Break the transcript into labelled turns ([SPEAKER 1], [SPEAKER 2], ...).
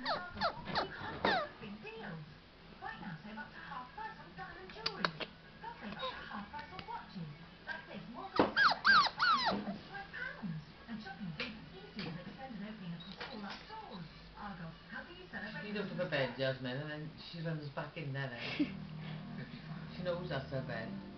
[SPEAKER 1] She's out of her bed, Jasmine, and then she runs back in there then. She knows that's her bed.